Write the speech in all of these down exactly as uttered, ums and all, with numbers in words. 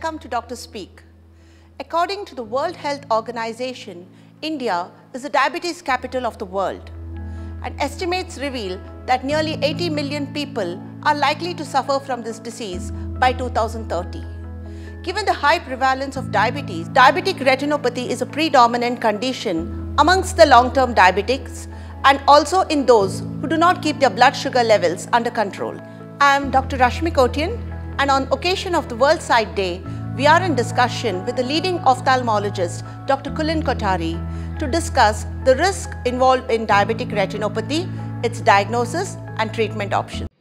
Welcome to Doctor Speak. According to the World Health Organization, India is the diabetes capital of the world, and estimates reveal that nearly eighty million people are likely to suffer from this disease by two thousand thirty. Given the high prevalence of diabetes, diabetic retinopathy is a predominant condition amongst the long-term diabetics and also in those who do not keep their blood sugar levels under control. I am Doctor Rashmi Kotian, and on occasion of the World Sight Day, we are in discussion with the leading ophthalmologist, Doctor Kulin Kothari, to discuss the risk involved in diabetic retinopathy, its diagnosis and treatment options.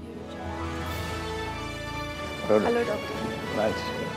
Hello, Doctor. Nice.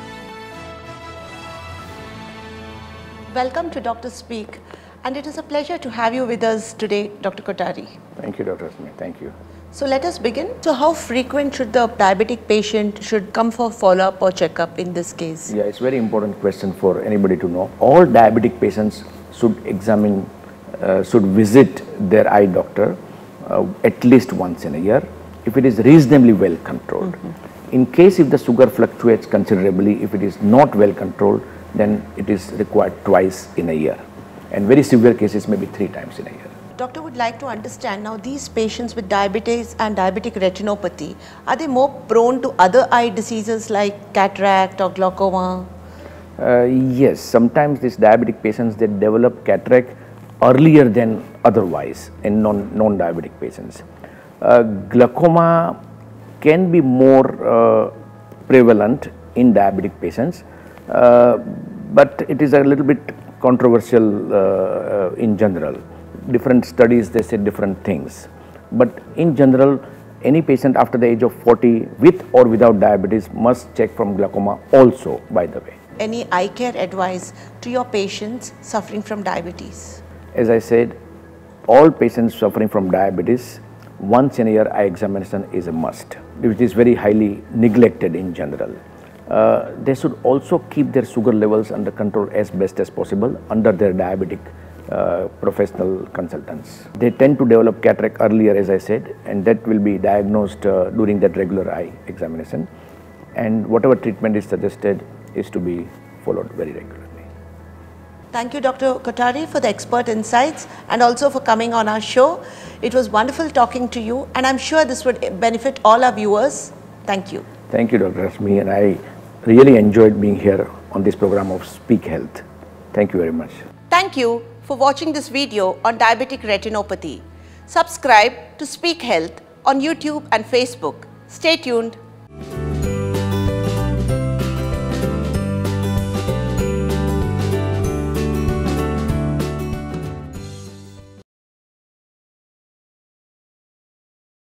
Welcome to Doctor Speak, and it is a pleasure to have you with us today, Doctor Kothari. Thank you, Doctor Rashmi. Thank you. So let us begin. So how frequent should the diabetic patient should come for follow-up or checkup in this case? Yeah, it's a very important question for anybody to know. All diabetic patients should examine, uh, should visit their eye doctor uh, at least once in a year if it is reasonably well controlled. Mm-hmm. In case if the sugar fluctuates considerably, if it is not well controlled, then it is required twice in a year. And very severe cases maybe three times in a year. Doctor would like to understand now, these patients with diabetes and diabetic retinopathy, are they more prone to other eye diseases like cataract or glaucoma? Uh, yes, sometimes these diabetic patients, they develop cataract earlier than otherwise in non, non-diabetic patients. Uh, glaucoma can be more uh, prevalent in diabetic patients, uh, but it is a little bit controversial uh, uh, in general. Different studies, they say different things, but in general any patient after the age of forty with or without diabetes must check from glaucoma also, by the way. Any eye care advice to your patients suffering from diabetes? As I said, all patients suffering from diabetes, once in a year eye examination is a must, which is very highly neglected in general. Uh, they should also keep their sugar levels under control as best as possible under their diabetic Uh, professional consultants. They tend to develop cataract earlier, as I said, and that will be diagnosed uh, during that regular eye examination, and whatever treatment is suggested is to be followed very regularly. Thank you, Doctor Kothari, for the expert insights and also for coming on our show. It was wonderful talking to you, and I'm sure this would benefit all our viewers. Thank you. Thank you, Doctor Rashmi, and I really enjoyed being here on this program of Speak Health. Thank you very much. Thank you for watching this video on diabetic retinopathy. Subscribe to Speak Health on YouTube and Facebook. Stay tuned.